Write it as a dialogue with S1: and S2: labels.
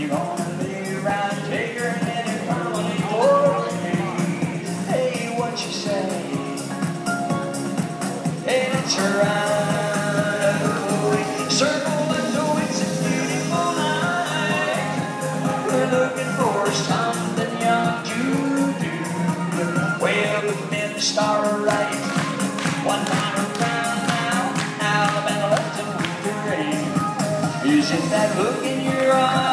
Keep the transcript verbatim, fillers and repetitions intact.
S1: gonna be around, take her in any family glory. Hey, what you say? Hey, it's around, circle and know it's a beautiful night. We're looking for something young to do, way up in the starlight. One time around now, Alabama loves a winter rain. Is it that look in your eyes?